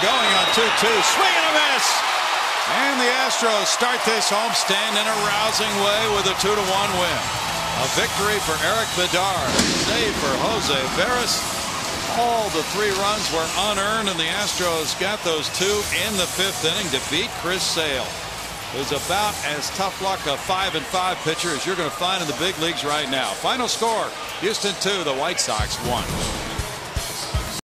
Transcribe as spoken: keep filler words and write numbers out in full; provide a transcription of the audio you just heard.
going on two two. Swing and a miss. And the Astros start this homestand in a rousing way with a two to one win. A victory for Eric Bedard. Save for Jose Veras. All the three runs were unearned, and the Astros got those two in the fifth inning to beat Chris Sale, who's about as tough luck a five and five pitcher as you're going to find in the big leagues right now. Final score: Houston two, the White Sox one.